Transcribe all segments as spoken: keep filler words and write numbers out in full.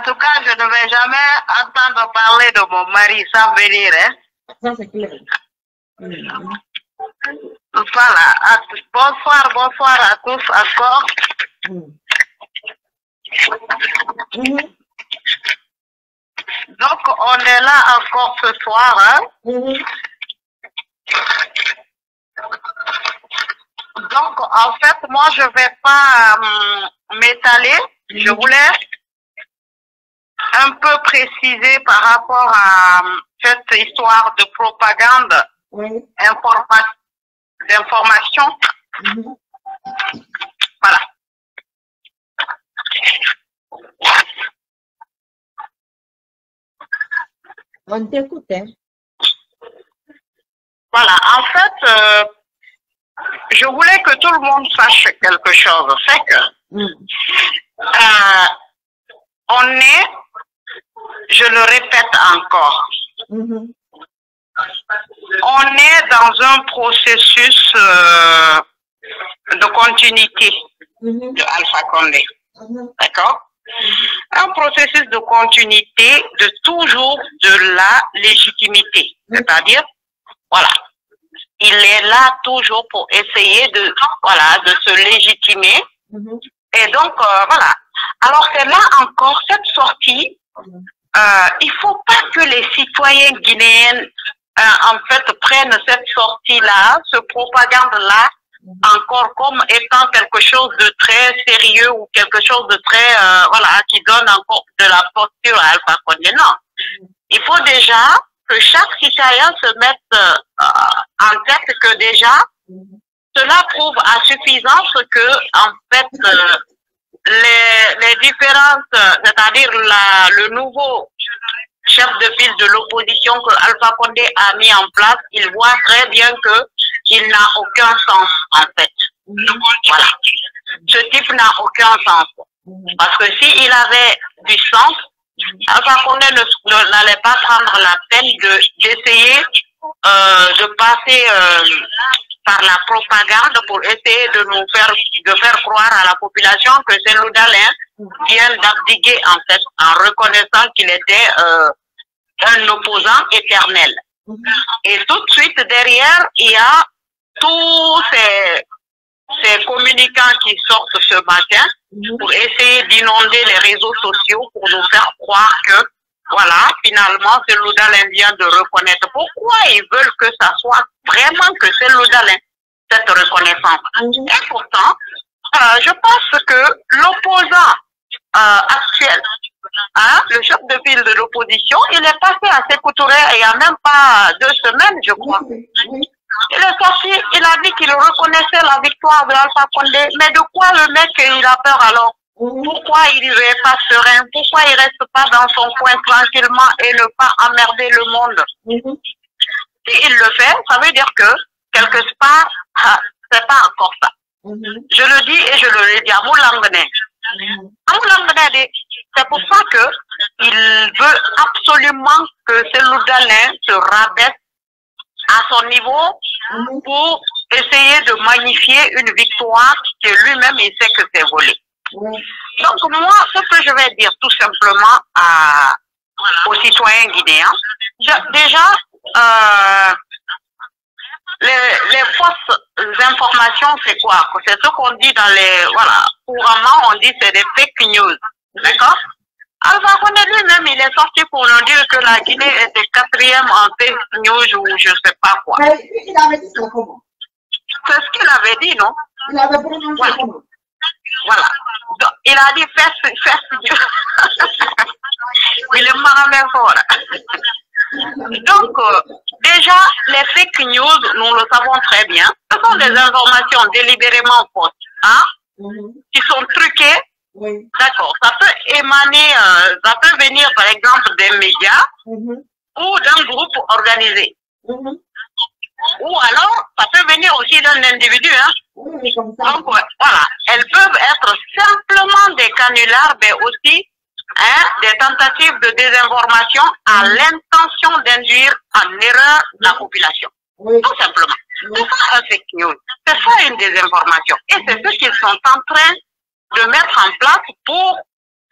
tout cas, je ne vais jamais entendre parler de mon mari sans venir. Hein? Ça, c'est clair. Mmh. Voilà. Bonsoir, bonsoir à tous encore. Mmh. Mmh. Donc, on est là encore ce soir. Hein? Mmh. Donc, en fait, moi, je ne vais pas euh, m'étaler. Mmh. Je voulais un peu préciser par rapport à cette histoire de propagande, Oui. informa d'information. Mmh. Voilà. On t'écoute, hein? Voilà. En fait, euh, je voulais que tout le monde sache quelque chose. C'est que mmh. euh, on est, je le répète encore, mmh. on est dans un processus euh, de continuité mmh. de Alpha Condé. mmh. D'accord? Un processus de continuité de toujours de la légitimité. mmh. C'est-à-dire, voilà, il est là toujours pour essayer de, voilà, de se légitimer. mmh. Et donc, euh, voilà. Alors, c'est là encore cette sortie. Euh, il ne faut pas que les citoyens guinéens, euh, en fait, prennent cette sortie-là, ce propagande-là, encore comme étant quelque chose de très sérieux ou quelque chose de très, euh, voilà, qui donne encore de la posture à Alpha Condé. Non. Il faut déjà que chaque citoyen se mette euh, en tête que déjà, cela prouve à suffisance que, en fait, euh, les, les différences, c'est-à-dire le nouveau chef de file de l'opposition que Alpha Condé a mis en place, il voit très bien que il n'a aucun sens, en fait. Mmh. Voilà. Ce type n'a aucun sens. Mmh. Parce que s'il avait du sens, Alpha Condé n'allait pas prendre la peine d'essayer de, euh, de passer euh, par la propagande pour essayer de nous faire, de faire croire à la population que c'est Loudalin vient d'abdiquer, en fait, en reconnaissant qu'il était euh, un opposant éternel. Mmh. Et tout de suite, derrière, il y a tous ces, ces communicants qui sortent ce matin mmh. pour essayer d'inonder les réseaux sociaux pour nous faire croire que, voilà, finalement, c'est Loudalin vient de reconnaître. Pourquoi ils veulent que ça soit vraiment que c'est Loudalin, cette reconnaissance? Mmh. Et pourtant, euh, je pense que l'opposant euh, actuel, hein, le chef de file de l'opposition, il est passé à Sékou Touré il n'y a même pas deux semaines, je crois. Mmh. Il est sorti, il a dit qu'il reconnaissait la victoire de Alpha Condé. Mais de quoi le mec, il a peur alors? Mmh. Pourquoi il n'est pas serein? Pourquoi il ne reste pas dans son coin tranquillement et ne pas emmerder le monde? Mmh. Si il le fait, ça veut dire que, quelque part, ah, c'est pas encore ça. Mmh. Je le dis et je le dis à Moulangane. Mmh. C'est pour ça qu'il veut absolument que ce Loudalin se rabaisse à son niveau mmh. pour essayer de magnifier une victoire que lui-même il sait que c'est volé. Mmh. Donc moi, ce que je vais dire tout simplement à, aux citoyens guinéens, je, déjà, euh, les, les fausses informations, c'est quoi? C'est ce qu'on dit dans les, voilà, couramment on dit c'est des fake news, d'accord? Alpha Condé lui-même, il est sorti pour nous dire que la Guinée était quatrième en fake news ou je ne sais pas quoi. Mais il avait dit ça comment? C'est ce qu'il avait dit, non? Il avait prononcé voilà. Comment? Voilà. Donc, il a dit first, first news. Il est marrant fort. Donc, euh, déjà, les fake news, nous le savons très bien, ce sont des informations délibérément fausses, hein, mm-hmm. qui sont truquées. Oui. D'accord, ça peut émaner, euh, ça peut venir par exemple des médias mm-hmm. ou d'un groupe organisé. Mm-hmm. Ou alors, ça peut venir aussi d'un individu. Hein. Oui, comme ça. Donc, ouais, voilà, elles peuvent être simplement des canulars, mais aussi hein, des tentatives de désinformation à mm-hmm. l'intention d'induire en erreur la population. Oui. Tout simplement. Oui. C'est ça un fake news. C'est ça une désinformation. Et c'est ce qu'ils sont en train de mettre en place pour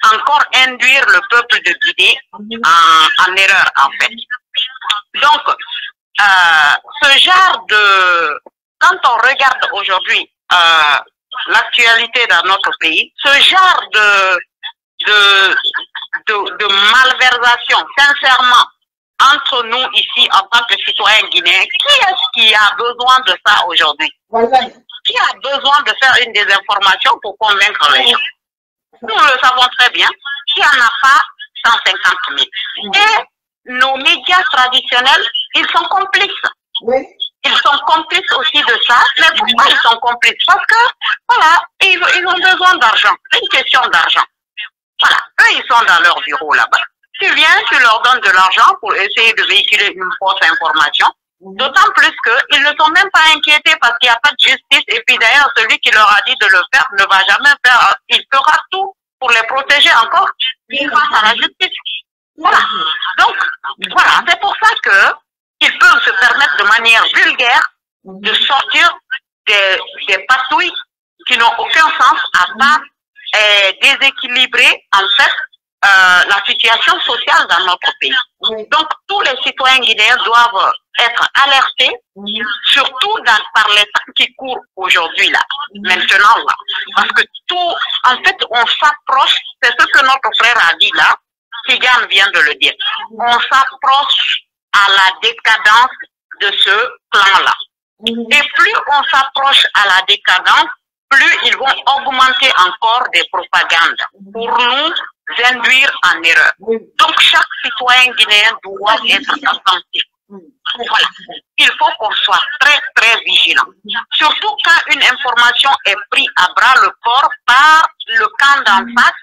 encore induire le peuple de Guinée en, en erreur, en fait. Donc, euh, ce genre de... Quand on regarde aujourd'hui euh, l'actualité dans notre pays, ce genre de, de, de, de malversation, sincèrement, entre nous ici en tant que citoyens guinéens, qui est-ce qui a besoin de ça aujourd'hui? Qui a besoin de faire une désinformation pour convaincre les gens? Nous le savons très bien, s'il n'y en a pas cent cinquante mille. Et nos médias traditionnels, ils sont complices. Oui. Ils sont complices aussi de ça. Mais pourquoi ils sont complices? Parce que, voilà, ils, ils ont besoin d'argent. C'est une question d'argent. Voilà, eux, ils sont dans leur bureau là-bas. Tu viens, tu leur donnes de l'argent pour essayer de véhiculer une fausse information. D'autant plus qu'ils ne sont même pas inquiétés parce qu'il n'y a pas de justice. Et puis d'ailleurs, celui qui leur a dit de le faire ne va jamais faire. Il fera tout pour les protéger encore grâce à la justice. Voilà. Donc, voilà, c'est pour ça que ils peuvent se permettre de manière vulgaire de sortir des, des patouilles qui n'ont aucun sens à part euh, déséquilibrer en fait euh, la situation sociale dans notre pays. Donc tous les citoyens guinéens doivent être alertés, surtout dans, par les temps qui courent aujourd'hui là, maintenant là. Parce que tout, en fait, on s'approche, c'est ce que notre frère a dit là, Tigane vient de le dire, on s'approche à la décadence de ce plan-là. Et plus on s'approche à la décadence, plus ils vont augmenter encore des propagandes pour nous induire en erreur. Donc chaque citoyen guinéen doit être attentif. Voilà. Il faut qu'on soit très très vigilant. Surtout quand une information est prise à bras le corps par le camp d'en face.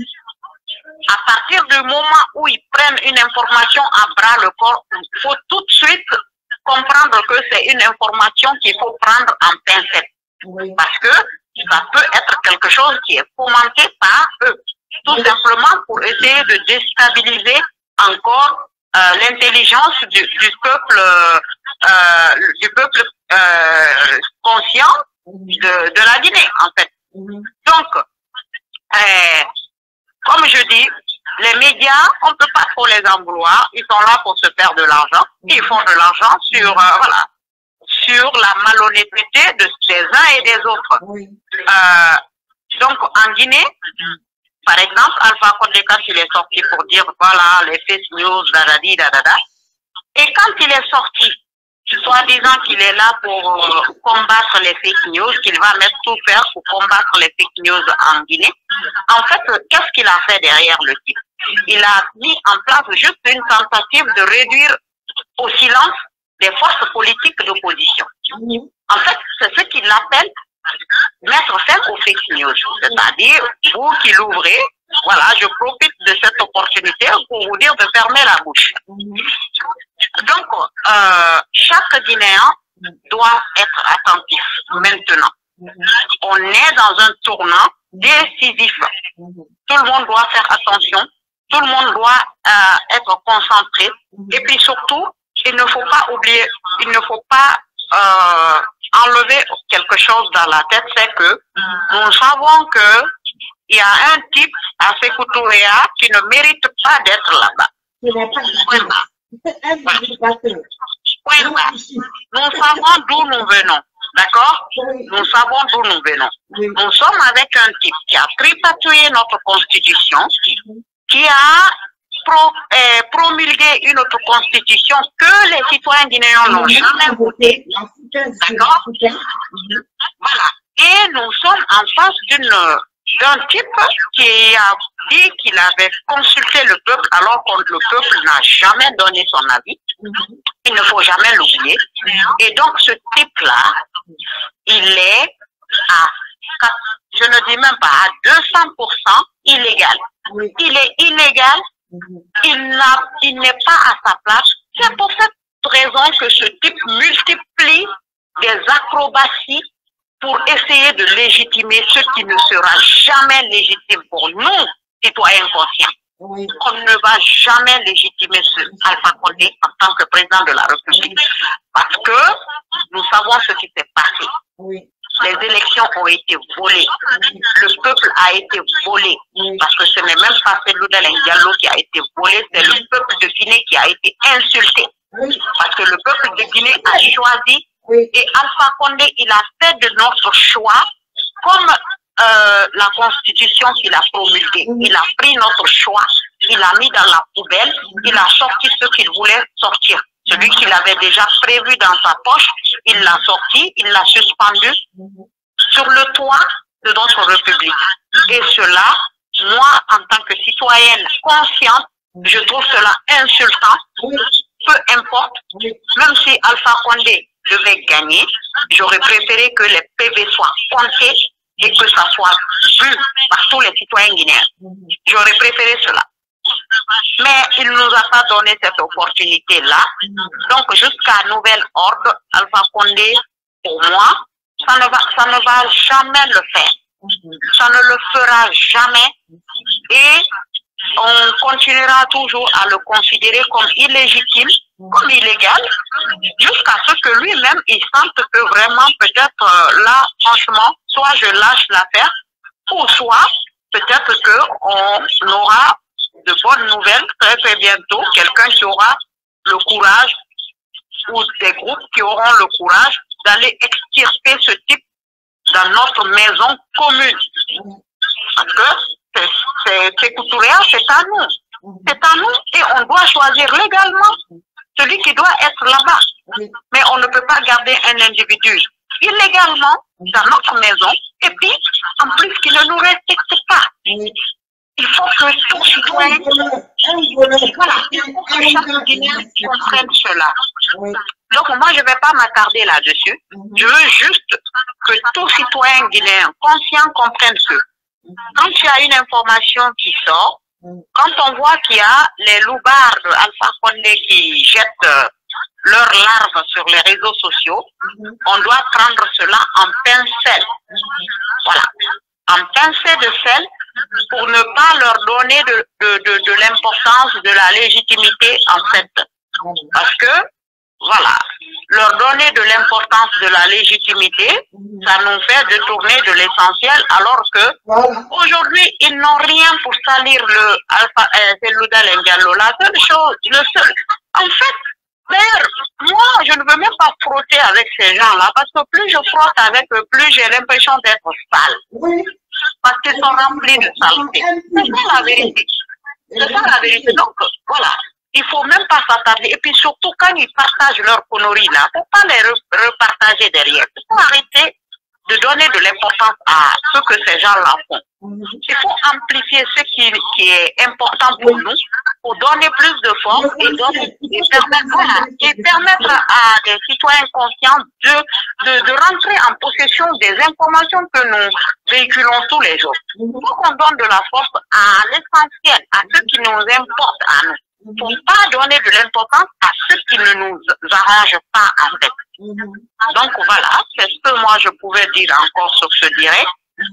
À partir du moment où ils prennent une information à bras le corps, il faut tout de suite comprendre que c'est une information qu'il faut prendre en pincette. Parce que ça peut être quelque chose qui est fomenté par eux. Tout simplement pour essayer de déstabiliser encore euh, l'intelligence du, du peuple, euh, du peuple euh, conscient de, de la Guinée, en fait. Donc, euh, comme je dis, les médias, on ne peut pas trop les en vouloir. Ils sont là pour se faire de l'argent. Ils font de l'argent sur, euh, voilà, sur la malhonnêteté de, des uns et des autres. Euh, donc, en Guinée, par exemple, Alpha Condé, quand il est sorti pour dire, voilà, les fake news, dadadi, dadada. Et quand il est sorti, soi-disant qu'il est là pour euh, combattre les fake news, qu'il va mettre tout faire pour combattre les fake news en Guinée. En fait, qu'est-ce qu'il a fait derrière le type? Il a mis en place juste une tentative de réduire au silence des forces politiques d'opposition. En fait, c'est ce qu'il appelle mettre fin aux fake news. C'est-à-dire, vous qui l'ouvrez, voilà, je profite de cette opportunité pour vous dire de fermer la bouche. Donc, euh, chaque Guinéen doit être attentif maintenant. On est dans un tournant décisif. Tout le monde doit faire attention. Tout le monde doit euh, être concentré. Et puis surtout, il ne faut pas oublier, il ne faut pas euh, enlever quelque chose dans la tête, c'est que nous savons que il y a un type à Sékou Touré qui ne mérite pas d'être là-bas. Voilà. Voilà. Nous savons d'où nous venons, d'accord? Nous savons d'où nous venons. Nous sommes avec un type qui a tripatouillé notre constitution, qui a pro, euh, promulgué une autre constitution que les citoyens guinéens n'ont jamais votée, d'accord? Voilà. Et nous sommes en face d'une d'un type qui a dit qu'il avait consulté le peuple alors que le peuple n'a jamais donné son avis. Il ne faut jamais l'oublier. Et donc ce type-là, il est à, je ne dis même pas à deux cents pour cent illégal. Il est illégal, il n'a, il n'est pas à sa place. C'est pour cette raison que ce type multiplie des acrobaties pour essayer de légitimer ce qui ne sera jamais légitime pour nous, citoyens conscients. Oui. On ne va jamais légitimer ce Alpha Condé en tant que président de la République. Parce que nous savons ce qui s'est passé. Oui. les élections ont été volées. Le peuple a été volé. Parce que ce n'est même pas Cellou Dalein Diallo qui a été volé, c'est le peuple de Guinée qui a été insulté. Parce que le peuple de Guinée a choisi et Alpha Condé, il a fait de notre choix comme euh, la constitution qu'il a promulguée. Il a pris notre choix, il a mis dans la poubelle, il a sorti ce qu'il voulait sortir. Celui qu'il avait déjà prévu dans sa poche, il l'a sorti, il l'a suspendu sur le toit de notre République. Et cela, moi, en tant que citoyenne consciente, je trouve cela insultant. Peu importe, même si Alpha Condé devait gagner, j'aurais préféré que les P V soient comptés et que ça soit vu par tous les citoyens guinéens. J'aurais préféré cela. Mais il ne nous a pas donné cette opportunité-là. Donc, jusqu'à nouvel ordre, Alpha Condé, pour moi, ça ne va, ça ne va jamais le faire. Ça ne le fera jamais. Et on continuera toujours à le considérer comme illégitime, comme illégal, jusqu'à ce que lui-même, il sente que vraiment, peut-être euh, là, franchement, soit je lâche l'affaire, ou soit peut-être qu'on aura de bonnes nouvelles très très bientôt, quelqu'un qui aura le courage, ou des groupes qui auront le courage d'aller extirper ce type dans notre maison commune. Parce que c'est Couturéa, c'est à nous. C'est à nous et on doit choisir légalement celui qui doit être là-bas. Mais on ne peut pas garder un individu illégalement dans notre maison et puis, en plus, qu'il ne nous respecte pas. Il faut que tout citoyen, voilà, il faut que chaque Guinéen comprenne cela. Donc moi, je ne vais pas m'attarder là-dessus. Je veux juste que tout citoyen guinéen conscient comprenne que quand il y a une information qui sort, quand on voit qu'il y a les loupards Alpha Condé qui jettent euh, leurs larves sur les réseaux sociaux, on doit prendre cela en pincelle. Voilà, en pincée de sel pour ne pas leur donner de, de, de, de l'importance, de la légitimité en fait. Parce que, voilà, leur donner de l'importance de la légitimité, ça nous fait détourner de l'essentiel, alors que aujourd'hui, ils n'ont rien pour salir le Alpha Cellou Dalein Diallo. La seule chose, le seul, en fait, d'ailleurs, moi, je ne veux même pas frotter avec ces gens-là, parce que plus je frotte avec eux, plus j'ai l'impression d'être sale. Parce qu'ils sont remplis de saleté. C'est ça la vérité. C'est ça la vérité. Donc, voilà. Il ne faut même pas s'attarder. Et puis surtout, quand ils partagent leurs conneries là, il ne faut pas les re repartager derrière. Il faut arrêter de donner de l'importance à ce que ces gens-là font. Il faut amplifier ce qui, qui est important pour nous, pour donner plus de force et, donner, et, permettre, voilà, et permettre à des citoyens conscients de, de, de rentrer en possession des informations que nous véhiculons tous les jours. Il faut qu'on donne de la force à l'essentiel, à ce qui nous importe à nous. Il ne faut pas donner de l'importance à ce qui ne nous arrange pas en fait. Donc voilà, c'est ce que moi je pouvais dire encore sur ce direct.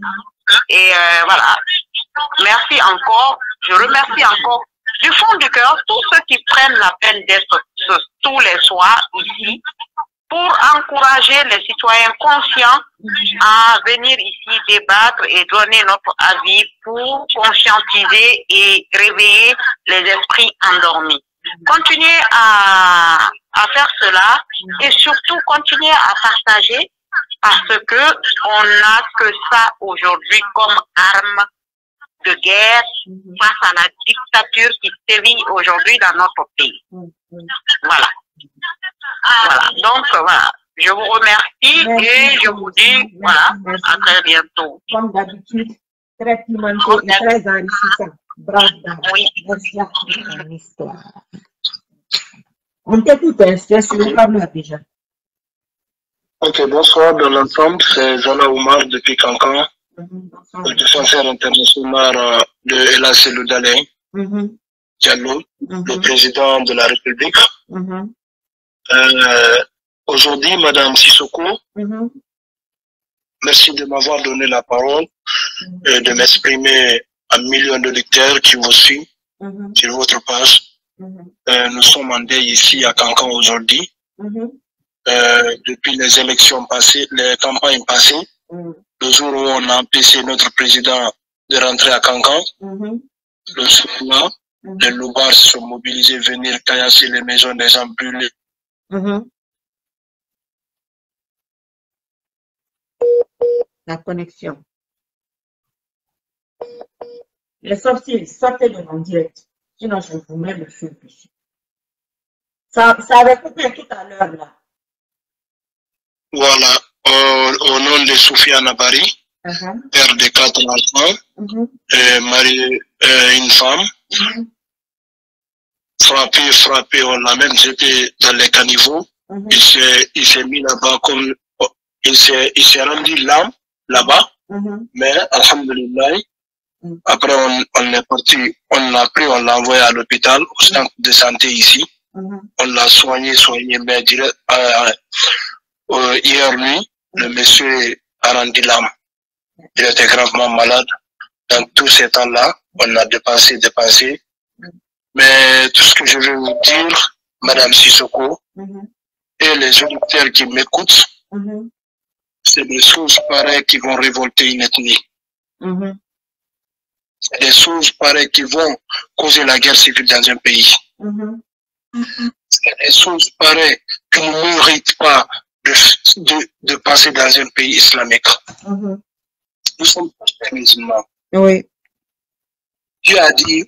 Et euh, voilà, merci encore, je remercie encore du fond du cœur tous ceux qui prennent la peine d'être tous les soirs ici pour encourager les citoyens conscients à venir ici débattre et donner notre avis pour conscientiser et réveiller les esprits endormis. Continuez à, à faire cela et surtout continuez à partager parce que on n'a que ça aujourd'hui comme arme de guerre face à la dictature qui sévit aujourd'hui dans notre pays. Voilà. Voilà. Donc, voilà. Je vous remercie merci, et je vous dis, merci, voilà, merci. À très bientôt. Comme d'habitude, très pimenté et très enrichissant. Bravo. Oui. Merci à ton histoire. On t'écoute, hein, c'est sur le parle déjà. Ok, bonsoir dans l'ensemble, c'est Zana Oumar depuis Cancan, mm-hmm. le défenseur international de Ella Cellou Dalein mm-hmm. Diallo, mm-hmm. le président de la République. Mm-hmm. euh, Aujourd'hui, Madame Sissoko, mm-hmm. merci de m'avoir donné la parole mm-hmm. et de m'exprimer à millions de lecteurs qui vous suivent mm-hmm. sur votre page. Mm-hmm. euh, nous sommes en deuil ici à Cancan aujourd'hui. Mm-hmm. Euh, depuis les élections passées, les campagnes passées, Mm. Le jour où on a empêché notre président de rentrer à Cancan, mm-hmm. le soir-là, mm-hmm. les loupards se sont mobilisés, venir caillasser les maisons des gens brûlés. Mm-hmm. La connexion. Les sorciers, sortez de mon direct. Sinon, je vous mets le feu dessus. Ça, ça avait coupé tout à l'heure, là. Voilà. Au, au nom de Sophia Nabari, uh-huh. père de quatre enfants, uh-huh. et marié euh, une femme, uh-huh. frappé, frappé, on l'a même jeté dans les caniveaux. Uh-huh. Il s'est, il s'est mis là-bas comme, il s'est, il s'est rendu là, là-bas, uh-huh. mais, alhamdulillah, uh-huh. après on, on est parti, on l'a pris, on l'a envoyé à l'hôpital, au centre de santé ici, uh-huh. on l'a soigné, soigné, mais direct, euh, euh, hier nuit, le monsieur a rendu l'âme. Il était gravement malade. Dans tous ces temps-là, on a dépensé, dépensé. Mais tout ce que je veux vous dire, Madame Sissoko, mm-hmm. et les auditeurs qui m'écoutent, mm-hmm. c'est des choses pareilles qui vont révolter une ethnie. Mm-hmm. C'est des choses pareilles qui vont causer la guerre civile dans un pays. Mm-hmm. C'est des choses pareilles qui ne méritent pas de, de, de passer dans un pays islamique. Mm-hmm. Nous sommes tous des musulmans. Oui. Dieu a dit,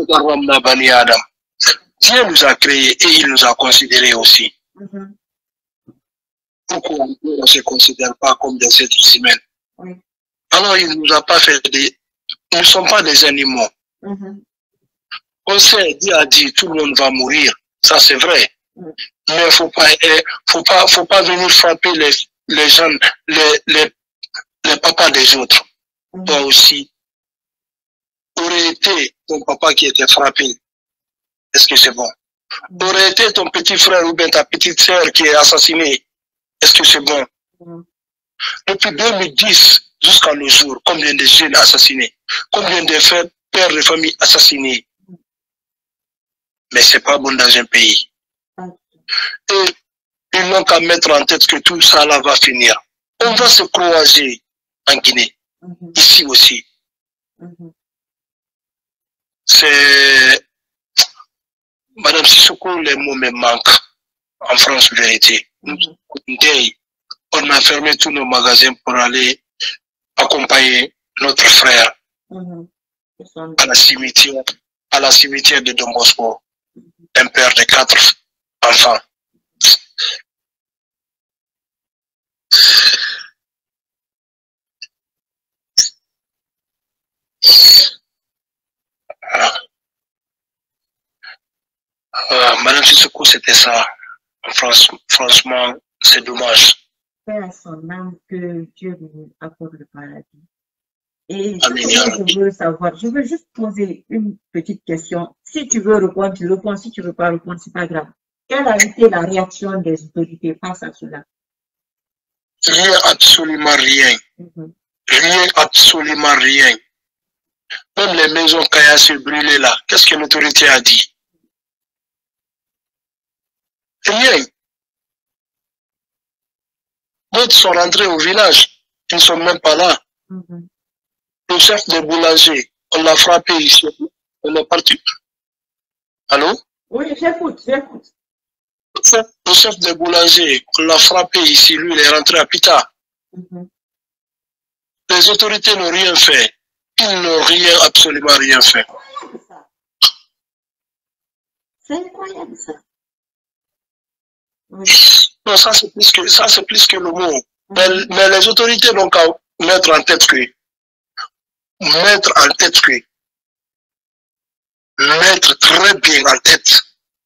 Dieu nous a créés et il nous a considérés aussi. Mm-hmm. Pourquoi on ne se considère pas comme des êtres humains? Oui. Alors il ne nous a pas fait des... Nous ne sommes pas des animaux. Mm-hmm. On sait, Dieu a dit, tout le monde va mourir. Ça c'est vrai. Mm-hmm. Mais il ne faut pas, faut pas, faut pas venir frapper les, les gens, les, les, les papas des autres. Mm-hmm. Toi aussi. Aurait été ton papa qui était frappé. Est-ce que c'est bon? Mm-hmm. Aurait été ton petit frère ou bien ta petite sœur qui est assassinée. Est-ce que c'est bon? Mm-hmm. Depuis deux mille dix jusqu'à nos jours, combien de jeunes assassinés? Combien de pères de famille assassinés? Mm-hmm. Mais c'est pas bon dans un pays. Et ils n'ont qu'à mettre en tête que tout ça là va finir. On va se croiser en Guinée, mm-hmm. ici aussi. Mm-hmm. C'est... Madame Sissoko, les mots me manquent en France vérité. Mm-hmm. On a fermé tous nos magasins pour aller accompagner notre frère mm-hmm. à la cimetière, à la cimetière de Don Bosco, mm-hmm. un père de quatre enfants. Euh, Madame Sissoko, c'était ça. Franchement, c'est dommage. Père à son âme, que Dieu nous accorde le paradis. Et je veux savoir, je veux juste poser une petite question. Si tu veux répondre, tu réponds. Si tu ne veux pas répondre, c'est pas grave. Quelle a été la réaction des autorités face à cela? Rien, absolument rien. Mm-hmm. Rien, absolument rien. Même les maisons caillassées brûlées là, qu'est-ce que l'autorité a dit? Rien. D'autres sont rentrés au village. Ils ne sont même pas là. Mm-hmm. Le chef de boulanger, on l'a frappé ici. On est parti. Allô? Oui, j'écoute, j'écoute. Le chef de boulanger, on l'a frappé ici. Lui, il est rentré à Pita. Mm-hmm. Les autorités n'ont rien fait. Ils n'ont rien, absolument rien fait. C'est incroyable ça. Oui. Non, ça c'est plus que ça c'est plus que le mot. Mm-hmm. mais, mais les autorités n'ont qu'à mettre en tête que mettre en tête que mettre très bien en tête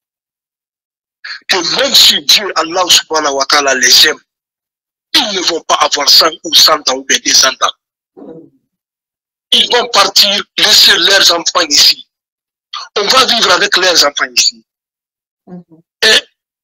que même si Dieu, Allah subhanahu wa ta'ala les aime, ils ne vont pas avoir cinq ou cent ans ou bien des cent ans. Mm-hmm. Ils vont partir, laisser leurs enfants ici. On va vivre avec leurs enfants ici. Mm-hmm. Et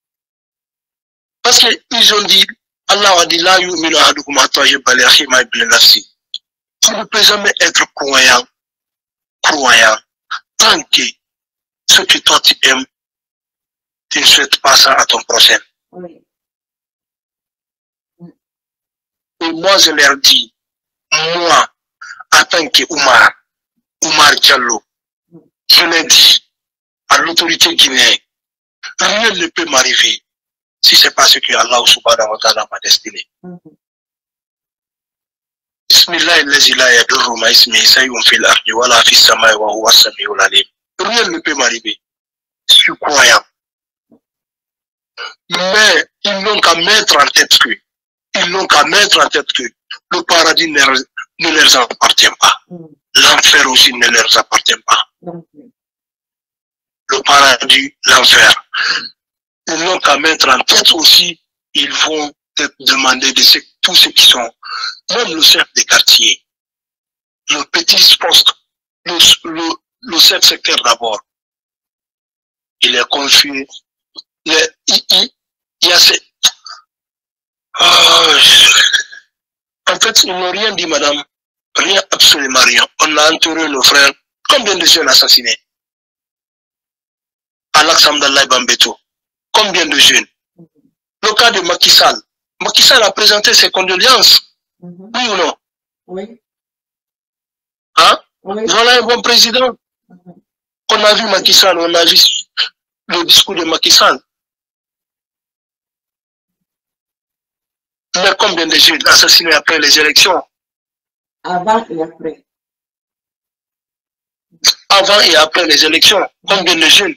parce qu'ils ont dit, Allah a dit, là, you minu ahadukum hatta yuhibba li akhihi ma yuhibbu li nafsihi. Tu ne peux jamais être croyant, croyant, tant que ce que toi tu aimes, tu ne souhaites pas ça à ton prochain. Oui. Et moi, je leur dis, moi, en tant que Oumar, Oumar Diallo, je l'ai dit à l'autorité guinéenne, rien ne peut m'arriver si ce n'est pas ce que Allah subhanahu wa ta'ala m'a destiné. Bismillah, rien ne peut m'arriver. Je suis croyant. Mais ils n'ont qu'à mettre en tête que, ils n'ont qu'à mettre en tête que le paradis ne, ne leur appartient pas. L'enfer aussi ne leur appartient pas. Le paradis, l'enfer. Ils n'ont qu'à mettre en tête aussi, ils vont te demander de ce, tous ceux qui sont, même le chef des quartiers, le petit poste, le, le, le chef secteur d'abord. Il est confus. Il, est, il, il, il y a ces... Oh, en fait, ils n'ont rien dit, madame. Rien, absolument rien. On a entouré nos frères. Combien de jeunes assassinés? Alex Amdallah Bambeto. Combien de jeunes? Le cas de Macky Sall. Macky Sall a présenté ses condoléances. Mm-hmm. Oui ou non? Oui. Hein? Oui. Voilà un bon président. Mm-hmm. On a vu Macky Sall, on a vu le discours de Macky Sall. Mais combien de jeunes assassinés après les élections? Avant et après. Avant et après les élections. Combien de jeunes?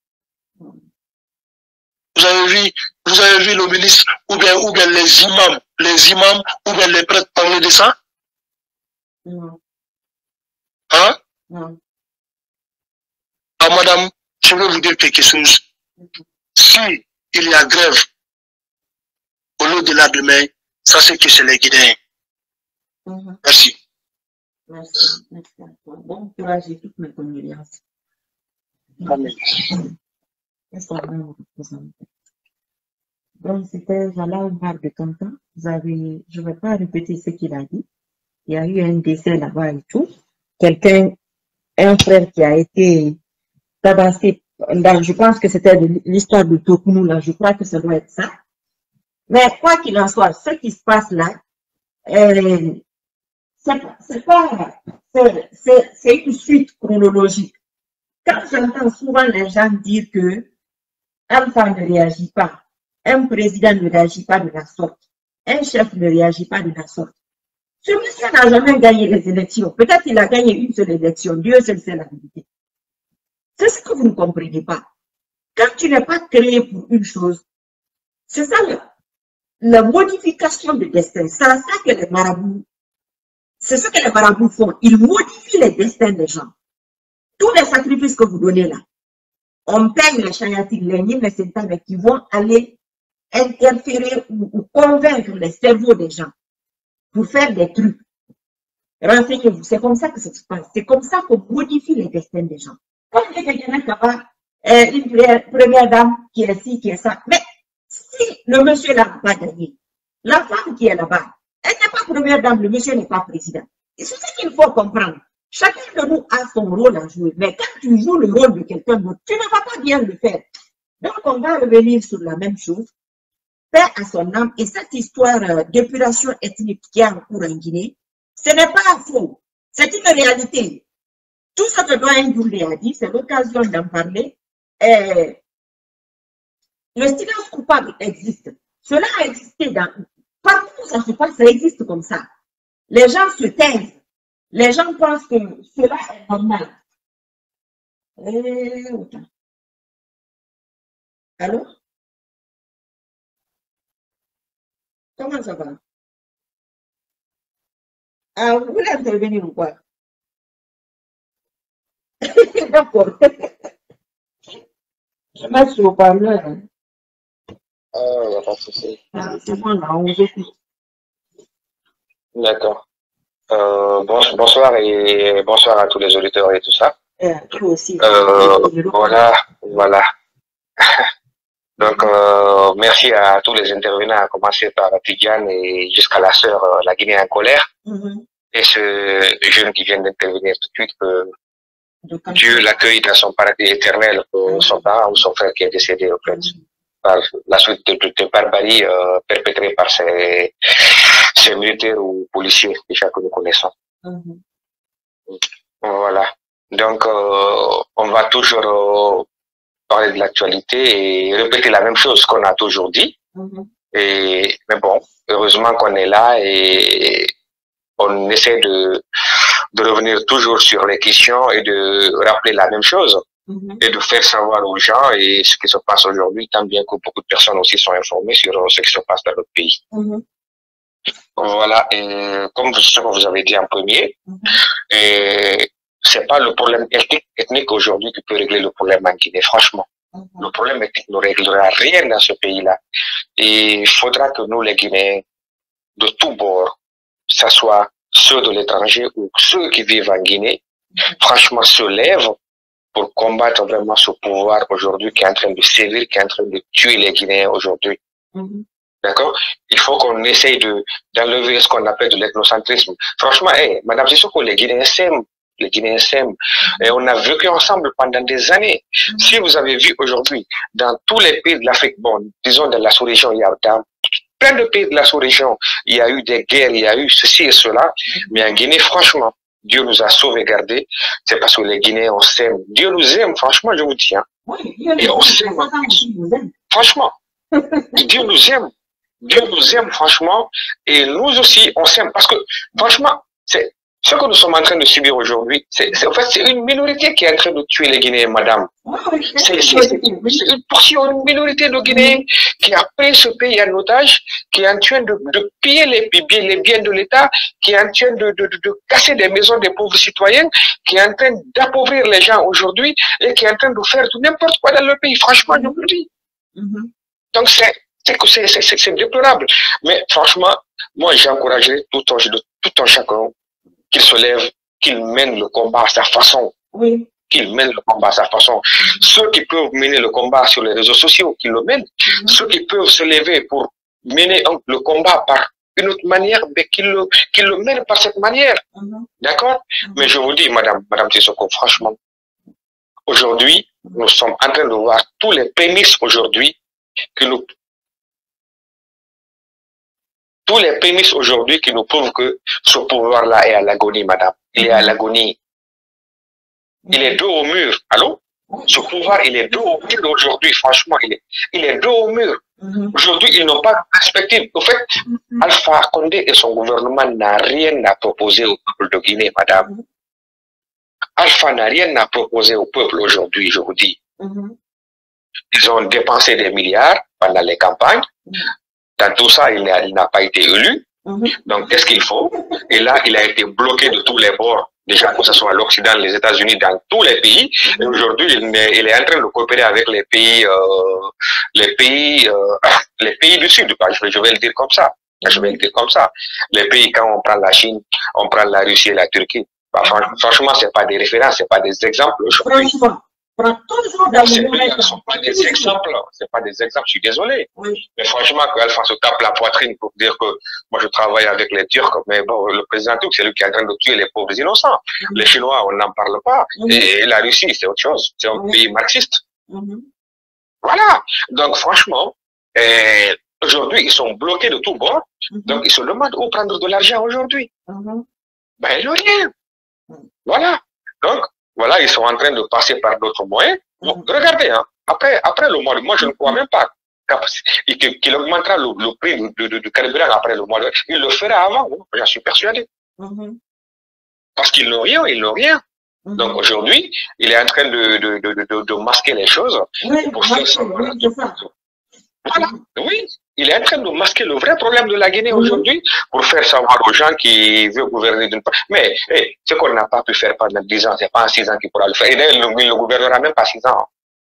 Vous avez vu, vous avez vu le ministre, ou bien, ou bien les imams, les imams, ou bien les prêtres parler de ça? Non. Hein? Non. Ah, madame, je veux vous dire quelque chose. Mm-hmm. Si il y a grève, au lieu de la demain, ça c'est que c'est les Guinéens. Mm-hmm. Merci. Merci. Merci à toi. Bon courage et toutes mes condoléances. Amen. Donc, c'était Jala Omar de Kankan. Vous avez, je ne vais pas répéter ce qu'il a dit. Il y a eu un décès là-bas et tout. Quelqu'un, un frère qui a été tabassé. Je pense que c'était l'histoire de Tokounou là. Je crois que ça doit être ça. Mais quoi qu'il en soit, ce qui se passe là, euh, c'est pas, c'est une suite chronologique. Quand j'entends souvent les gens dire que un femme ne réagit pas, un président ne réagit pas de la sorte, un chef ne réagit pas de la sorte. Ce monsieur n'a jamais gagné les élections. Peut-être qu'il a gagné une seule élection. Dieu seul sait la vérité. C'est ce que vous ne comprenez pas. Quand tu n'es pas créé pour une chose, c'est ça la, la modification de destin. C'est ça que les marabouts, c'est ce que les marabouts font. Ils modifient les destins des gens. Tous les sacrifices que vous donnez là, on paye les chayatiques, les nîmes, les sétans, qui vont aller interférer ou, ou convaincre les cerveaux des gens pour faire des trucs. Renseignez-vous, c'est comme ça que ça se passe. C'est comme ça qu'on modifie les destins des gens. Comme il y a quelqu'un qui a euh, une première dame qui est ci, qui est ça. Mais si le monsieur là n'a pas gagné, la femme qui est là-bas, elle n'est pas première dame, le monsieur n'est pas président. Et c'est ce qu'il faut comprendre. Chacun de nous a son rôle à jouer. Mais quand tu joues le rôle de quelqu'un d'autre, tu ne vas pas bien le faire. Donc, on va revenir sur la même chose. Paix à son âme. Et cette histoire euh, d'épuration ethnique qui est en cours en Guinée, ce n'est pas faux. C'est une réalité. Tout ce que Doyen Doulé a dit, c'est l'occasion d'en parler. Et le silence coupable existe. Cela a existé dans... Partout où ça se passe, ça existe comme ça. Les gens se taisent. Les gens pensent que cela est normal. Et... Allô? Comment ça va? Ah, vous voulez intervenir ou quoi? D'accord. Je mets sur le parleur. Ah, il n'y a pas de souci. Ah, c'est bon, là, on vous écoute. D'accord. Euh, bon, bonsoir et bonsoir à tous les auditeurs et tout ça. Euh, toi aussi. Euh, voilà, voilà. Donc, euh, merci à tous les intervenants, à commencer par Tidjane et jusqu'à la sœur, euh, la Guinée en colère. Mm-hmm. Et ce jeune qui vient d'intervenir tout de suite, que Dieu l'accueille dans son paradis éternel pour mm-hmm. son parent ou son frère qui est décédé, en fait, mm-hmm. par la suite de, de, de barbarie euh, perpétrée par ces, ces militaires ou policiers déjà que nous connaissons. Mm-hmm. Voilà. Donc, euh, on va toujours euh, parler de l'actualité et répéter la même chose qu'on a toujours dit. Mm-hmm. Et, mais bon, heureusement qu'on est là et on essaie de, de revenir toujours sur les questions et de rappeler la même chose. Mm-hmm. Et de faire savoir aux gens et ce qui se passe aujourd'hui, tant bien que beaucoup de personnes aussi sont informées sur ce qui se passe dans notre pays. Mm-hmm. Voilà, et comme ce que vous avez dit en premier, mm-hmm. et c'est pas le problème ethnique, ethnique aujourd'hui qui peut régler le problème en Guinée, franchement. Mm-hmm. Le problème ethnique ne réglera rien dans ce pays-là. Et il faudra que nous, les Guinéens, de tous bords, que ce soit ceux de l'étranger ou ceux qui vivent en Guinée, mm-hmm. franchement se lèvent pour combattre vraiment ce pouvoir aujourd'hui qui est en train de sévir, qui est en train de tuer les Guinéens aujourd'hui. Mm-hmm. D'accord? Il faut qu'on essaye de, d'enlever ce qu'on appelle de l'ethnocentrisme. Franchement, hey, Madame Sissoko, les Guinéens s'aiment. Les Guinéens s'aiment. Et on a vécu ensemble pendant des années. Mm-hmm. Si vous avez vu aujourd'hui, dans tous les pays de l'Afrique, bon, disons dans la sous-région, il y a dans plein de pays de la sous-région, il y a eu des guerres, il y a eu ceci et cela. Mm-hmm. Mais en Guinée, franchement, Dieu nous a sauvegardés, c'est parce que les Guinéens, on s'aime. Dieu nous aime, franchement, je vous dis. Hein. Oui, et on s'aime. Franchement, Dieu nous aime. Dieu nous aime, franchement. Et nous aussi, on s'aime. Parce que, franchement, c'est ce que nous sommes en train de subir aujourd'hui. C'est en fait, c'est une minorité qui est en train de tuer les Guinéens, madame. C'est une, une portion, une minorité de Guinéens qui a pris ce pays en otage, qui est en train de, de piller les, les biens de l'État, qui est en train de, de, de, de casser des maisons des pauvres citoyens, qui est en train d'appauvrir les gens aujourd'hui et qui est en train de faire tout n'importe quoi dans le pays. Franchement, je vous le dis. Mm-hmm. Donc, c'est c'est déplorable. Mais franchement, moi, j'encouragerais tout un, tout un chacun qu'il se lève, qu'il mène le combat à sa façon. Oui. Qu'il mène le combat à sa façon. Mm-hmm. Ceux qui peuvent mener le combat sur les réseaux sociaux, qu'ils le mènent. Mm-hmm. Ceux qui peuvent se lever pour mener le combat par une autre manière, mais qu'ils le, qu'ils le mènent par cette manière. Mm-hmm. D'accord? Mm-hmm. Mais je vous dis, madame, madame Sissoko, franchement, aujourd'hui, nous sommes en train de voir tous les prémices aujourd'hui que nous tous les prémices aujourd'hui qui nous prouvent que ce pouvoir-là est à l'agonie, madame. Il est à l'agonie. Il est dos au mur. Allô? Ce pouvoir, il est dos au mur aujourd'hui, franchement. Il est, il est dos au mur. Mm-hmm. Aujourd'hui, ils n'ont pas de perspective. Au fait, mm-hmm. Alpha Condé et son gouvernement n'ont rien à proposer au peuple de Guinée, madame. Mm-hmm. Alpha n'a rien à proposer au peuple aujourd'hui, je vous dis. Mm-hmm. Ils ont dépensé des milliards pendant les campagnes. Mm-hmm. Dans tout ça, il n'a pas été élu. Mm-hmm. Donc, qu'est-ce qu'il faut? Et là, il a été bloqué de tous les bords. Déjà, que ce soit l'Occident, les États-Unis, dans tous les pays. Mm-hmm. Et aujourd'hui, il, il est en train de coopérer avec les pays, euh, les pays, euh, les pays du Sud. Je vais, je vais le dire comme ça. Je vais le dire comme ça. Les pays, quand on prend la Chine, on prend la Russie et la Turquie. Bah, franchement, c'est pas des références, c'est pas des exemples aujourd'hui. Ce ne sont pas des exemples, c'est pas des exemples, je suis désolé. Oui. Mais franchement, qu'Alpha se tape la poitrine pour dire que moi je travaille avec les Turcs, mais bon, le président turc, c'est lui qui est en train de tuer les pauvres innocents. Mm-hmm. Les Chinois, on n'en parle pas. Mm-hmm. Et la Russie, c'est autre chose. C'est un mm-hmm. pays marxiste. Mm-hmm. Voilà. Donc, franchement, eh, aujourd'hui, ils sont bloqués de tous bords. Mm-hmm. Donc, ils se demandent où prendre de l'argent aujourd'hui. Mm-hmm. Ben, le rien. Mm-hmm. Voilà. Donc, voilà, ils sont en train de passer par d'autres moyens. Donc, mmh. regardez, hein, après, après le mois de moi, je ne crois même pas qu'il augmentera le, le prix du, du, du carburant après le mois de il le fera avant, hein, j'en suis persuadé. Mmh. Parce qu'ils n'ont rien, ils n'ont rien. Mmh. Donc aujourd'hui, il est en train de, de, de, de, de masquer les choses oui, pour faire ça. Voilà. Voilà. Oui, il est en train de masquer le vrai problème de la Guinée mmh. aujourd'hui pour faire savoir aux gens qui veulent gouverner d'une part. Mais hey, ce qu'on n'a pas pu faire pendant dix ans, c'est pas en six ans qu'il pourra le faire. Et d'ailleurs, il ne gouvernera même pas six ans.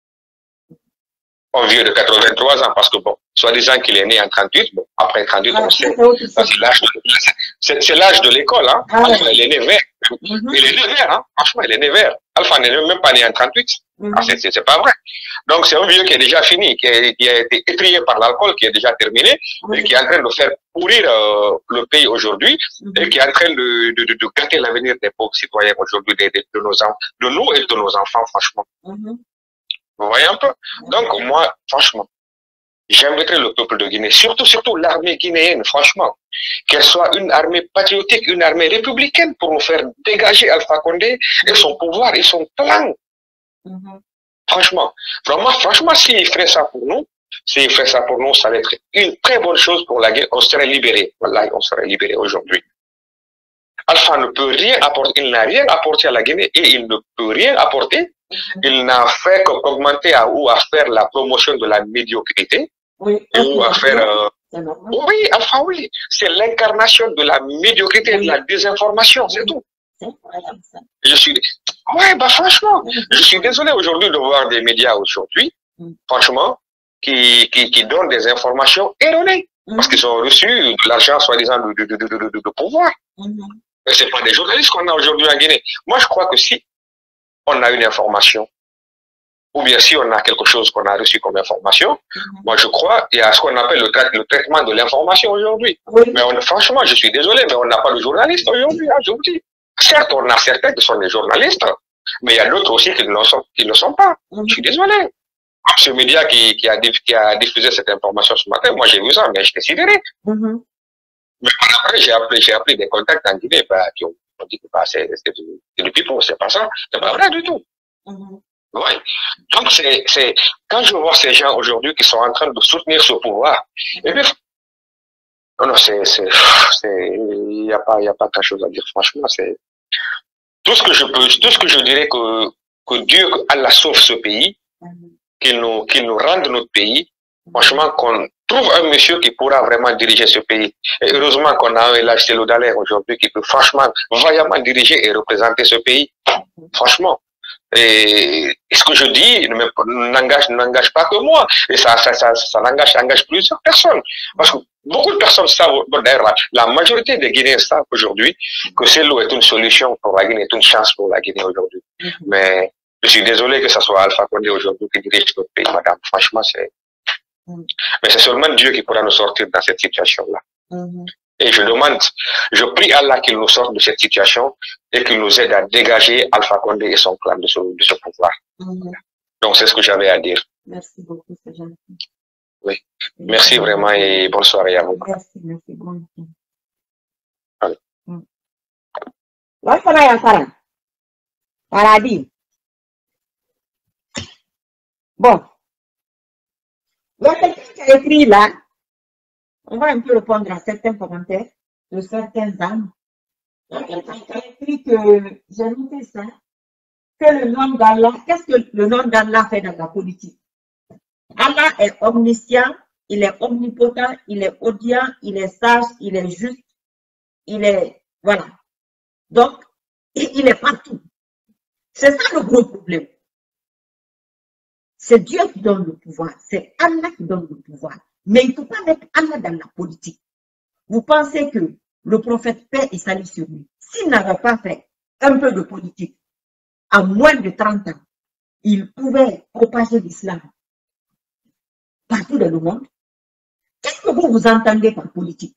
Un vieux de quatre-vingt-trois ans, parce que bon, soi-disant qu'il est né en trente-huit, bon, après trente-huit, ah, on sait. C'est l'âge de l'école, hein. Ah, Alpha, il est né vert. Mm-hmm. Il est né vert, hein. Franchement, il est né vert. Alpha n'est même pas né en trente-huit. Mm-hmm. Ah, c'est pas vrai. Donc, c'est un vieux qui est déjà fini, qui a, qui a été étrié par l'alcool, qui est déjà terminé, mm-hmm. et qui est en train de faire pourrir euh, le pays aujourd'hui, mm-hmm. et qui est en train de, de, de, de gâter l'avenir des pauvres citoyens aujourd'hui, de, de, de, nos, de nous et de nos enfants, franchement. Mm-hmm. Vous voyez un peu? Donc, moi, franchement, j'inviterai le peuple de Guinée, surtout, surtout l'armée guinéenne, franchement, qu'elle soit une armée patriotique, une armée républicaine pour nous faire dégager Alpha Condé et son pouvoir et son plan. Mm-hmm. Franchement, vraiment, franchement, s'il ferait ça pour nous, s'il ferait ça pour nous, ça va être une très bonne chose pour la guerre. On serait libérés. Voilà, on serait libérés aujourd'hui. Alpha ne peut rien apporter, il n'a rien apporté à la Guinée et il ne peut rien apporter. Il n'a fait qu'augmenter ou à faire la promotion de la médiocrité. Oui, ou à faire. Euh, oui, Alpha, oui. C'est l'incarnation de la médiocrité et de la désinformation, c'est tout. Je suis. Ouais, bah franchement, je suis désolé aujourd'hui de voir des médias aujourd'hui, franchement, qui, qui, qui donnent des informations erronées. Parce qu'ils ont reçu de l'argent, soi-disant, de, de, de, de, de, de pouvoir. Mais ce n'est pas des journalistes qu'on a aujourd'hui en Guinée. Moi, je crois que si on a une information, ou bien si on a quelque chose qu'on a reçu comme information, mm-hmm. moi je crois il y a ce qu'on appelle le, tra le traitement de l'information aujourd'hui. Oui. Mais on, franchement, je suis désolé, mais on n'a pas de journalistes aujourd'hui, hein, je vous dis. Certes, on a certains qui sont des journalistes, mais il y a d'autres aussi qui ne le sont, qui ne le sont pas. Mm-hmm. Je suis désolé. Ce média qui, qui, a, qui a diffusé cette information ce matin, moi j'ai vu ça, mais j'étais sidéré. Mm-hmm. Mais après, j'ai appelé, j'ai appelé des contacts en Guinée bah, qui ont, ont dit que bah, c'est du pipeau, c'est pas ça, c'est pas vrai du tout. Mm-hmm. Oui. Donc, c'est, c'est, quand je vois ces gens aujourd'hui qui sont en train de soutenir ce pouvoir, et puis, non, non, c'est, c'est, c'est, il n'y a pas, il n'y a pas grand chose à dire, franchement, c'est, tout ce que je peux, tout ce que je dirais que, que Dieu, que Allah sauve ce pays, qu'il nous, qu'il nous rende notre pays, franchement, qu'on trouve un monsieur qui pourra vraiment diriger ce pays. Et heureusement qu'on a un El Hadj Cellou Dalein aujourd'hui qui peut franchement, vaillamment diriger et représenter ce pays. Franchement. Et ce que je dis n'engage n'engage pas que moi, et ça, ça, ça, ça engage, engage plusieurs personnes. Parce que beaucoup de personnes savent, bon, d'ailleurs, la, la majorité des Guinéens savent aujourd'hui que Cellou est une solution pour la Guinée, est une chance pour la Guinée aujourd'hui. Mm-hmm. Mais je suis désolé que ce soit Alpha Condé aujourd'hui qui dirige notre pays, madame. Franchement, c'est. Mm-hmm. Mais c'est seulement Dieu qui pourra nous sortir dans cette situation-là. Mm-hmm. Et je demande, je prie Allah qu'il nous sorte de cette situation et qu'il nous aide à dégager Alpha Condé et son clan de ce, de ce pouvoir. Mm-hmm. Donc, c'est ce que j'avais à dire. Merci beaucoup, c'est gentil. Oui. Merci et vraiment et bonne soirée à vous. Merci, merci. Bon. Allez. Mm. Paradis. Bon. Il y a quelqu'un qui a écrit là. On va un peu répondre à certains commentaires de certains âmes. Il y a quelqu'un qui a écrit que, j'ai noté ça, que le nom d'Allah, qu'est-ce que le nom d'Allah fait dans la politique? Allah est omniscient, il est omnipotent, il est audient, il est sage, il est juste, il est, voilà. Donc, il est partout. C'est ça le gros problème. C'est Dieu qui donne le pouvoir, c'est Allah qui donne le pouvoir. Mais il ne faut pas mettre Allah dans la politique. Vous pensez que le prophète paix et salut sur lui, s'il n'avait pas fait un peu de politique, en moins de trente ans, il pouvait propager l'islam partout dans le monde. Qu'est-ce que vous vous entendez par politique?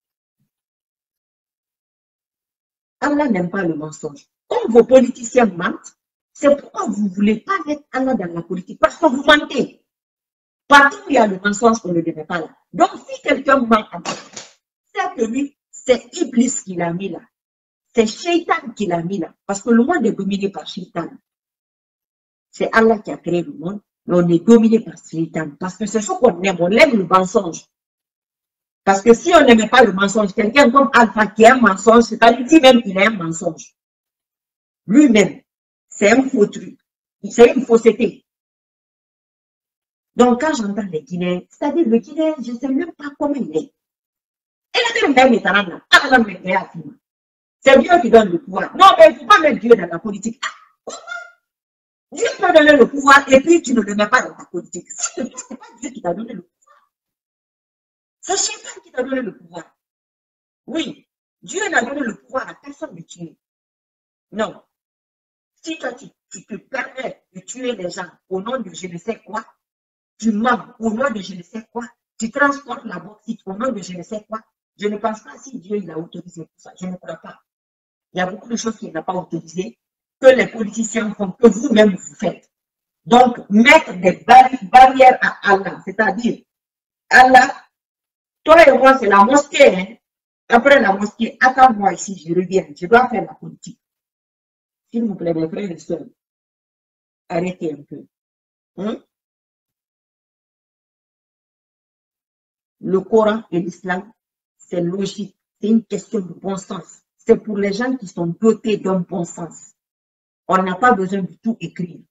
Allah n'aime pas le mensonge. Comme vos politiciens mentent, c'est pourquoi vous ne voulez pas mettre Allah dans la politique, parce que vous mentez. Partout où il y a le mensonge, on ne le met pas là. Donc, si quelqu'un ment, c'est que lui, c'est Iblis qui l'a mis là. C'est Shaitan qui l'a mis là. Parce que le monde est dominé par Shaitan. C'est Allah qui a créé le monde, mais on est dominé par Shaitan. Parce que c'est ce qu'on aime, on aime le mensonge. Parce que si on n'aimait pas le mensonge, quelqu'un comme Alpha qui a un mensonge, c'est-à-dire lui-même, il a un mensonge. Lui-même, c'est un faux truc. C'est une fausseté. Donc, quand j'entends les Guinéens, c'est-à-dire le Guinéen, je ne sais même pas comment il est. C'est Dieu qui donne le pouvoir. Non, mais il ne faut pas mettre Dieu dans la politique. Ah, Dieu peut donner le pouvoir et puis tu ne le mets pas dans ta politique. Ce n'est pas Dieu qui t'a donné le pouvoir. C'est Shaitan qui t'a donné le pouvoir. Oui, Dieu n'a donné le pouvoir à personne de tuer. Non. Si toi, tu, tu te permets de tuer les gens au nom de je ne sais quoi, tu mens au nom de je ne sais quoi, tu transportes la bauxite au nom de je ne sais quoi, je ne pense pas si Dieu il a autorisé tout ça. Je ne crois pas. Il y a beaucoup de choses qu'il n'a pas autorisées, que les politiciens font, que vous-même vous faites. Donc, mettre des barri barrières à Allah, c'est-à-dire, Allah, toi et moi, c'est la mosquée. Hein. Après la mosquée, attends-moi ici, je reviens. Je dois faire la politique. S'il vous plaît, mes frères et sœurs, arrêtez un peu. Hein? Le Coran et l'islam, c'est logique. C'est une question de bon sens. C'est pour les gens qui sont dotés d'un bon sens. On n'a pas besoin de tout écrire.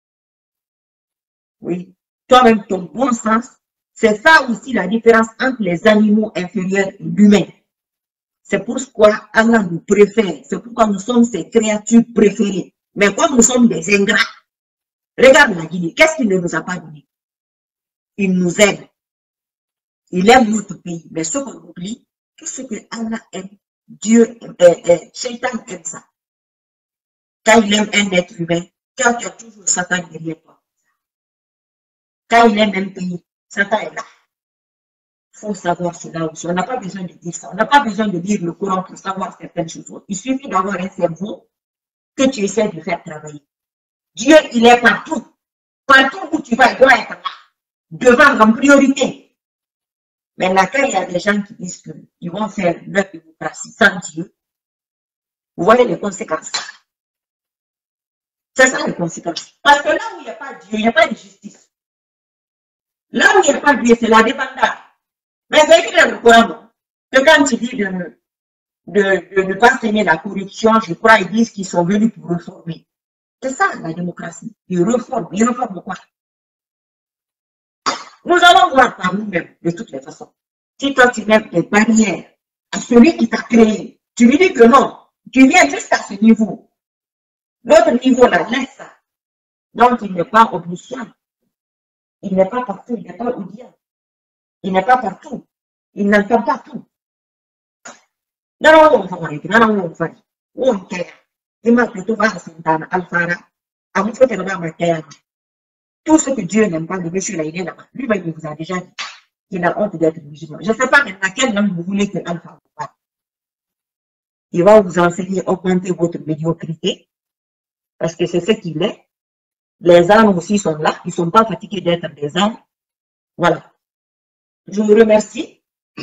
Oui. Toi-même, ton bon sens, c'est ça aussi la différence entre les animaux inférieurs et l'humain. C'est pourquoi Allah nous préfère. C'est pourquoi nous sommes ses créatures préférées. Mais comme nous sommes des ingrats, regarde la Guinée. Qu'est-ce qu'il ne nous a pas donné? Il nous aime. Il aime notre pays. Mais ce qu'on oublie, tout ce que Allah aime, Dieu, euh, euh, Shaitan aime ça. Quand il aime un être humain, quand tu as toujours Satan derrière toi. Quand il aime un pays, Satan est là. Il faut savoir cela aussi. On n'a pas besoin de dire ça. On n'a pas besoin de lire le Coran pour savoir certaines choses. Il suffit d'avoir un cerveau que tu essaies de faire travailler. Dieu, il est partout. Partout où tu vas, il doit être là. Devant, en priorité. Mais là, quand il y a des gens qui disent qu'ils vont faire leur démocratie sans Dieu, vous voyez les conséquences. C'est ça les conséquences. Parce que là où il n'y a pas de Dieu, il n'y a pas de justice. Là où il n'y a pas de Dieu, c'est la dépendance. Mais c'est écrit dans le Coran que quand tu dis de, de, de ne pas saigner la corruption, je crois ils disent qu'ils sont venus pour réformer. C'est ça la démocratie. Ils reforment. Ils reforment quoi? Nous allons voir par nous-mêmes, de toutes les façons. Si toi tu mets des barrières à celui qui t'a créé, tu lui dis que non, tu viens juste à ce niveau. L'autre niveau là, laisse ça. Donc il n'est pas omniscient. Il n'est pas partout, il n'est pas audient. Il n'est pas partout. Il n'entend pas tout. Non, non, on va voir. Non, non, on va voir. On va il m'a plutôt voir Santana, Alphara. À vous faire ma terre. Tout ce que Dieu n'aime pas, le monsieur là, il est là-bas. Lui-même, il vous a déjà dit qu'il a honte d'être musulman. Je ne sais pas maintenant quel nom vous voulez que Alpha vous parle. Il va vous enseigner à augmenter votre médiocrité. Parce que c'est ce qu'il est. Les âmes aussi sont là. Ils ne sont pas fatigués d'être des âmes. Voilà. Je vous remercie.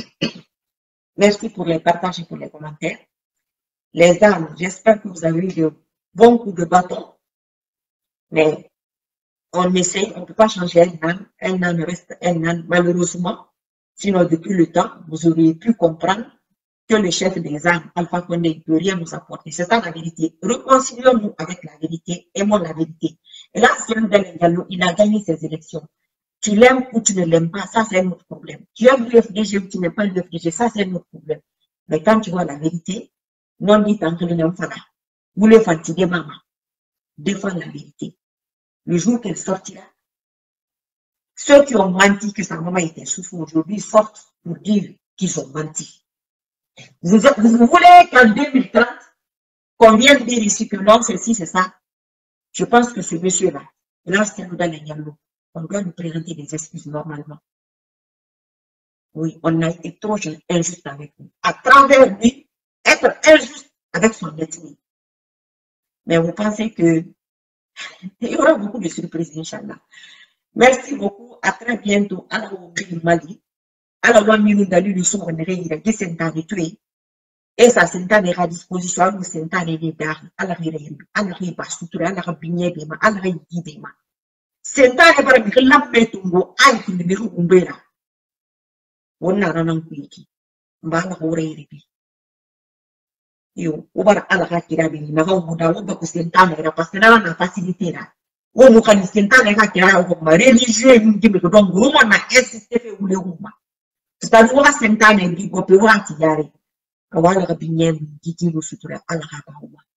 Merci pour les partages et pour les commentaires. Les âmes, j'espère que vous avez eu de bons coups de bâton. Mais on essaie, on ne peut pas changer un âme. Un âme reste un âme, malheureusement. Sinon, depuis le temps, vous auriez pu comprendre que le chef des âmes, Alpha Condé, ne peut rien nous apporter. C'est ça la vérité. Réconcilions-nous avec la vérité, aimons la vérité. Et là, il a gagné ses élections. Tu l'aimes ou tu ne l'aimes pas, ça c'est un autre problème. Tu aimes l'U F D G ou tu n'aimes pas l'U F D G, ça c'est un autre problème. Mais quand tu vois la vérité, non dit tant que le fera. Vous le fatiguez, maman. Défends la vérité. Le jour qu'elle sortira, ceux qui ont menti que sa maman était souffrante aujourd'hui sortent pour dire qu'ils ont menti. Vous, vous voulez qu'en deux mille trente, qu'on vienne dire ici que non, ceci, c'est ça. Je pense que ce monsieur-là, là, c'est nous dans les dialogues. On doit nous présenter des excuses normalement. Oui, on a été trop injuste avec lui. À travers lui, être injuste avec son ethnie. Mais vous pensez que il y aura beaucoup de surprises, Inch'Allah. Merci beaucoup. À très bientôt. À la Mali. À la loi Mirundalu, nous sommes en réunion de Sentane tué. Et ça, Sentane est à disposition. Nous, Sentane est d'art. À la réunion. À la réunion. À la réunion. À la réunion. Sentane bara ngila petungo ai kindiru umbera wonna ranan kuiki mbala hore ribi yo ubara ala hakira bi na ho muda wo ba kusentane ra pasena na facilitera wo mu kan sentane ka kira ko ma religieux ndi be don goma na insiste fe ule uma sta wo sentane di bo pe wa ti yare wala ka binyen di ti lu sutura ala ka ba